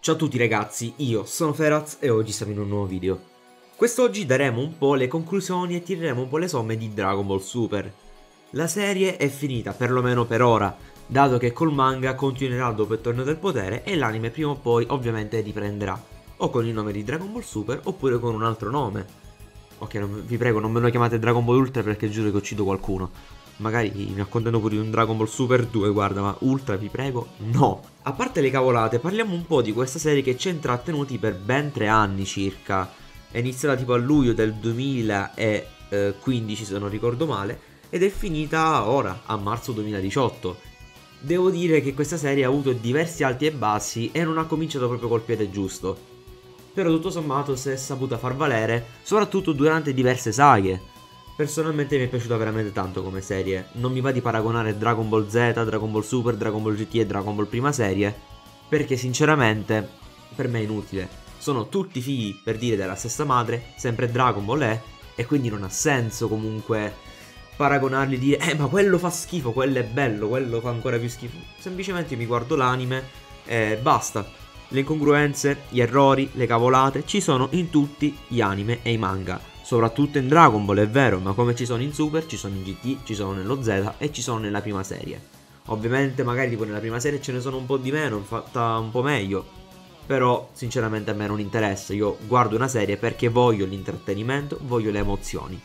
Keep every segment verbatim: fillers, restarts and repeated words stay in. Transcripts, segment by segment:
Ciao a tutti ragazzi, io sono Feraz e oggi siamo in un nuovo video. Quest'oggi daremo un po' le conclusioni e tireremo un po' le somme di Dragon Ball Super. La serie è finita, perlomeno per ora, dato che col manga continuerà dopo il torneo del potere e l'anime prima o poi ovviamente riprenderà, o con il nome di Dragon Ball Super oppure con un altro nome. Ok, non, vi prego, non me lo chiamate Dragon Ball Ultra perché giuro che uccido qualcuno. Magari mi accontento pure di un Dragon Ball Super due, guarda, ma Ultra vi prego, no. A parte le cavolate, parliamo un po' di questa serie che ci ha intrattenuti per ben tre anni circa. È iniziata tipo a luglio del duemilaquindici se non ricordo male, ed è finita ora, a marzo duemiladiciotto. Devo dire che questa serie ha avuto diversi alti e bassi e non ha cominciato proprio col piede giusto. Però tutto sommato si è saputa far valere, soprattutto durante diverse saghe. Personalmente mi è piaciuta veramente tanto come serie. Non mi va di paragonare Dragon Ball Z, Dragon Ball Super, Dragon Ball G T e Dragon Ball prima serie, perché sinceramente per me è inutile. Sono tutti figli, per dire, della stessa madre, sempre Dragon Ball è, e quindi non ha senso comunque paragonarli e dire eh ma quello fa schifo, quello è bello, quello fa ancora più schifo. Semplicemente mi guardo l'anime e basta. Le incongruenze, gli errori, le cavolate ci sono in tutti gli anime e i manga. Soprattutto in Dragon Ball è vero, ma come ci sono in Super, ci sono in G T, ci sono nello Z e ci sono nella prima serie. Ovviamente magari tipo nella prima serie ce ne sono un po' di meno, fatta un po' meglio. Però sinceramente a me non interessa, io guardo una serie perché voglio l'intrattenimento, voglio le emozioni.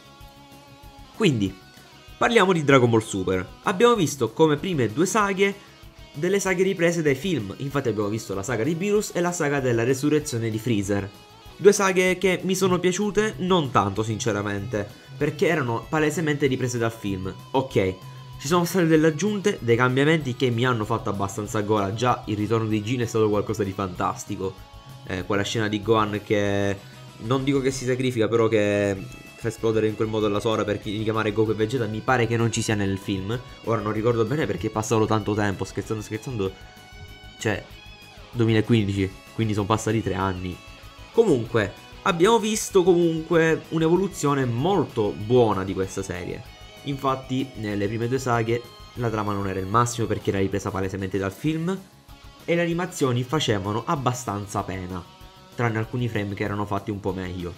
Quindi, parliamo di Dragon Ball Super. Abbiamo visto come prime due saghe delle saghe riprese dai film. Infatti abbiamo visto la saga di Beerus e la saga della resurrezione di Freezer. Due saghe che mi sono piaciute non tanto sinceramente, perché erano palesemente riprese dal film. Ok, ci sono state delle aggiunte, dei cambiamenti che mi hanno fatto abbastanza gola. Già il ritorno di Jin è stato qualcosa di fantastico. eh, Quella scena di Gohan che non dico che si sacrifica, però che fa esplodere in quel modo la Sora per richiamare Goku e Vegeta, mi pare che non ci sia nel film. Ora non ricordo bene perché è passato tanto tempo, scherzando scherzando, cioè duemilaquindici, quindi sono passati tre anni. Comunque, abbiamo visto comunque un'evoluzione molto buona di questa serie. Infatti, nelle prime due saghe la trama non era il massimo perché era ripresa palesemente dal film e le animazioni facevano abbastanza pena, tranne alcuni frame che erano fatti un po' meglio.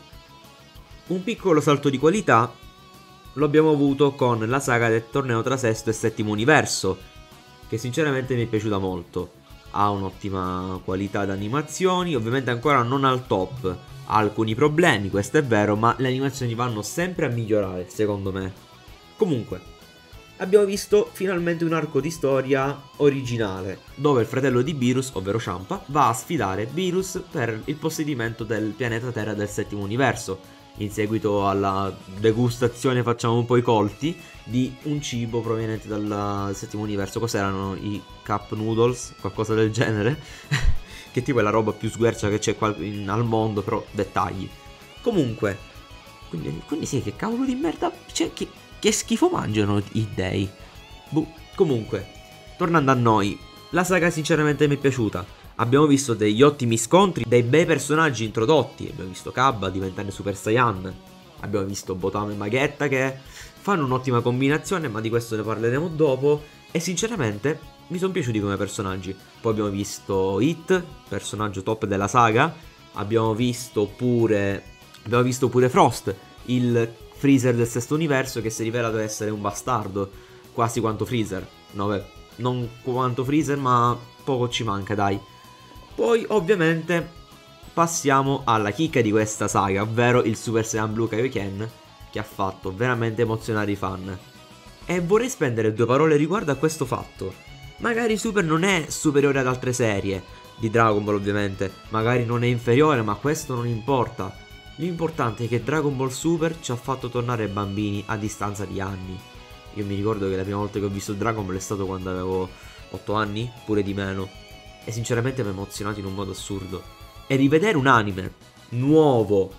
Un piccolo salto di qualità lo abbiamo avuto con la saga del torneo tra sesto e settimo universo, che sinceramente mi è piaciuta molto. Ha un'ottima qualità di animazioni, ovviamente ancora non al top, ha alcuni problemi, questo è vero, ma le animazioni vanno sempre a migliorare, secondo me. Comunque, abbiamo visto finalmente un arco di storia originale, dove il fratello di Beerus, ovvero Champa, va a sfidare Beerus per il possedimento del pianeta Terra del settimo universo, in seguito alla degustazione, facciamo un po' i colti, di un cibo proveniente dal settimo universo. Cos'erano? I cup noodles? Qualcosa del genere? Che tipo è la roba più sguercia che c'è qua in, al mondo, però dettagli. Comunque, quindi, quindi sì, che cavolo di merda, cioè, che, che schifo mangiano i dei. Boh, comunque, tornando a noi, la saga sinceramente mi è piaciuta. Abbiamo visto degli ottimi scontri, dei bei personaggi introdotti. Abbiamo visto Cabba diventare Super Saiyan, abbiamo visto Botama e Maghetta che fanno un'ottima combinazione, ma di questo ne parleremo dopo. E sinceramente mi sono piaciuti come personaggi. Poi abbiamo visto Hit, personaggio top della saga. Abbiamo visto pure Abbiamo visto pure Frost, il Freezer del sesto universo, che si è rivelato essere un bastardo, quasi quanto Freezer. No beh, non quanto Freezer, ma poco ci manca, dai. Poi ovviamente passiamo alla chicca di questa saga, ovvero il Super Saiyan Blue Kaioken, che ha fatto veramente emozionare i fan. E vorrei spendere due parole riguardo a questo fatto. Magari Super non è superiore ad altre serie di Dragon Ball, ovviamente, magari non è inferiore, ma questo non importa. L'importante è che Dragon Ball Super ci ha fatto tornare bambini a distanza di anni. Io mi ricordo che la prima volta che ho visto Dragon Ball è stato quando avevo otto anni, pure di meno, e sinceramente mi ha emozionato in un modo assurdo. E rivedere un anime nuovo,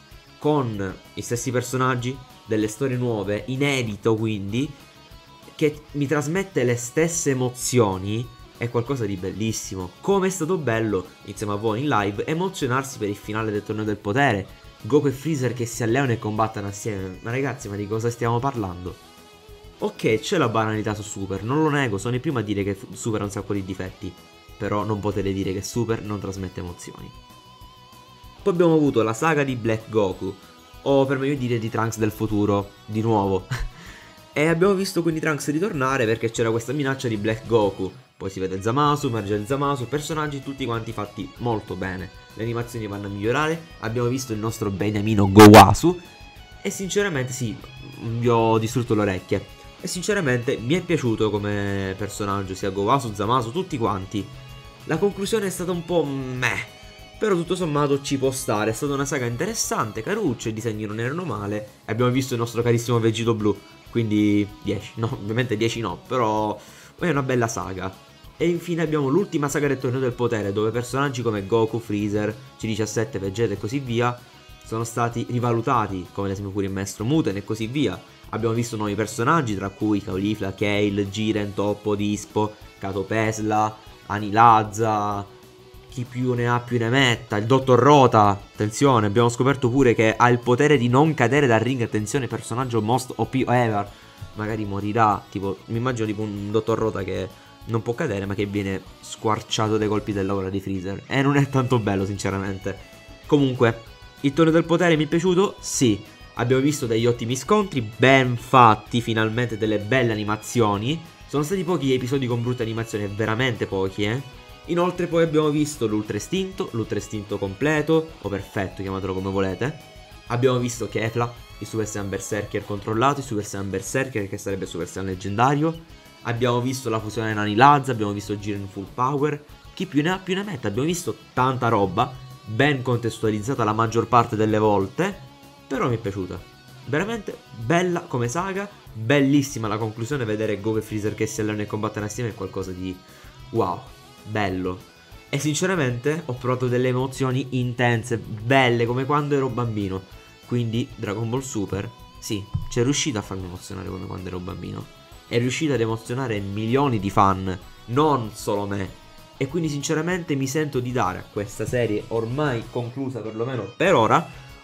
con i stessi personaggi, delle storie nuove, inedito quindi, che mi trasmette le stesse emozioni, è qualcosa di bellissimo. Come è stato bello, insieme a voi in live, emozionarsi per il finale del torneo del potere, Goku e Freezer che si alleano e combattono assieme. Ma ragazzi, ma di cosa stiamo parlando? Ok, c'è la banalità su Super, non lo nego, sono il primo a dire che Super ha un sacco di difetti, però non potete dire che Super non trasmette emozioni. Poi abbiamo avuto la saga di Black Goku, o per meglio dire di Trunks del futuro, di nuovo. E abbiamo visto quindi Trunks ritornare perché c'era questa minaccia di Black Goku. Poi si vede Zamasu, emerge Zamasu, personaggi tutti quanti fatti molto bene. Le animazioni vanno a migliorare, abbiamo visto il nostro beniamino Gowasu. E sinceramente sì, vi ho distrutto le orecchie. E sinceramente mi è piaciuto come personaggio, sia Gowasu, Zamasu, tutti quanti. La conclusione è stata un po' meh, però tutto sommato ci può stare. È stata una saga interessante, caruccia, i disegni non erano male. E abbiamo visto il nostro carissimo Vegito Blu, quindi dieci, no, ovviamente dieci no, però è una bella saga. E infine abbiamo l'ultima saga del torneo del potere, dove personaggi come Goku, Freezer, C diciassette, Vegeta e così via sono stati rivalutati, come ad esempio pure il maestro Muten e così via. Abbiamo visto nuovi personaggi, tra cui Caulifla, Kale, Jiren, Toppo, Dispo, Kato Pesla, Anilazza, chi più ne ha più ne metta, il dottor Rota. Attenzione, abbiamo scoperto pure che ha il potere di non cadere dal ring. Attenzione, personaggio most O P ever. Magari morirà, tipo, mi immagino tipo un dottor Rota che non può cadere ma che viene squarciato dai colpi dell'aura di Freezer. E non è tanto bello sinceramente. Comunque, il torneo del potere mi è piaciuto? Sì. Abbiamo visto degli ottimi scontri, ben fatti, finalmente delle belle animazioni. Sono stati pochi gli episodi con brutte animazioni, veramente pochi, eh. Inoltre poi abbiamo visto l'Ultra Istinto, l'Ultra Istinto completo, o perfetto, chiamatelo come volete. Abbiamo visto Kefla, il Super Saiyan Berserker controllato, il Super Saiyan Berserker che sarebbe Super Saiyan leggendario. Abbiamo visto la fusione Nani Lazza, abbiamo visto Jiren Full Power. Chi più ne ha più ne metta, abbiamo visto tanta roba, ben contestualizzata la maggior parte delle volte, però mi è piaciuta. Veramente bella come saga, bellissima la conclusione, vedere Goku e Freezer che si allenano e combattono assieme è qualcosa di wow, bello. E sinceramente ho provato delle emozioni intense, belle come quando ero bambino. Quindi Dragon Ball Super, sì, c'è riuscito a farmi emozionare come quando ero bambino. È riuscito ad emozionare milioni di fan, non solo me. E quindi sinceramente mi sento di dare a questa serie, ormai conclusa perlomeno per ora,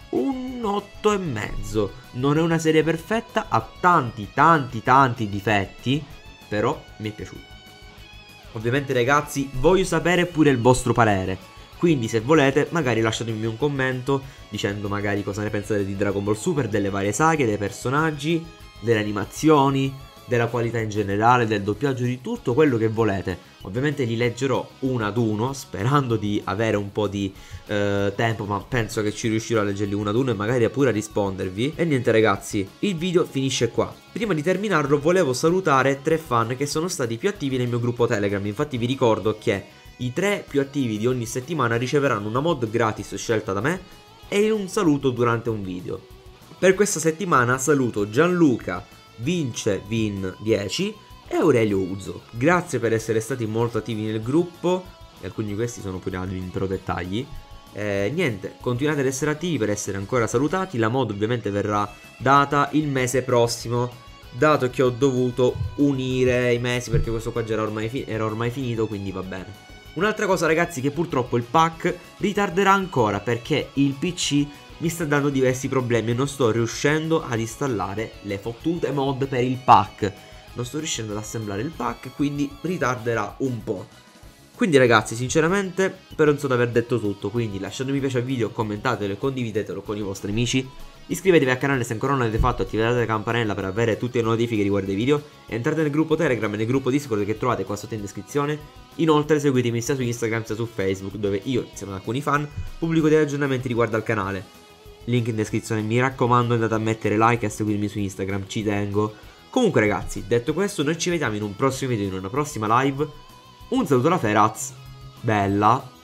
un otto e mezzo. Non è una serie perfetta, ha tanti tanti tanti difetti, però mi è piaciuto. Ovviamente ragazzi, voglio sapere pure il vostro parere, quindi se volete magari lasciatemi un commento dicendo magari cosa ne pensate di Dragon Ball Super, delle varie saghe, dei personaggi, delle animazioni, della qualità in generale, del doppiaggio, di tutto quello che volete. Ovviamente li leggerò uno ad uno, sperando di avere un po' di eh, tempo, ma penso che ci riuscirò a leggerli uno ad uno e magari pure a rispondervi. E niente ragazzi, il video finisce qua. Prima di terminarlo volevo salutare tre fan che sono stati più attivi nel mio gruppo Telegram. Infatti vi ricordo che i tre più attivi di ogni settimana riceveranno una mod gratis scelta da me e un saluto durante un video. Per questa settimana saluto Gianluca, Vince Vin dieci e Aurelio Uzzo. Grazie per essere stati molto attivi nel gruppo, e alcuni di questi sono pure admin per dettagli. Eh, niente, continuate ad essere attivi per essere ancora salutati. La mod ovviamente verrà data il mese prossimo, dato che ho dovuto unire i mesi perché questo qua già era ormai, era ormai finito, quindi va bene. Un'altra cosa ragazzi, che purtroppo il pack ritarderà ancora perché il P C mi sta dando diversi problemi e non sto riuscendo ad installare le fottute mod per il pack. Non sto riuscendo ad assemblare il pack, quindi ritarderà un po'. Quindi ragazzi, sinceramente penso di aver detto tutto. Quindi lasciate un mi piace al video, commentatelo e condividetelo con i vostri amici. Iscrivetevi al canale se ancora non l'avete fatto, attivate la campanella per avere tutte le notifiche riguardo ai video. Entrate nel gruppo Telegram e nel gruppo Discord che trovate qua sotto in descrizione. Inoltre seguitemi sia su Instagram sia su Facebook, dove io, insieme ad alcuni fan, pubblico degli aggiornamenti riguardo al canale. Link in descrizione, mi raccomando andate a mettere like e a seguirmi su Instagram, ci tengo. Comunque ragazzi, detto questo, noi ci vediamo in un prossimo video, in una prossima live. Un saluto da Feraz, bella.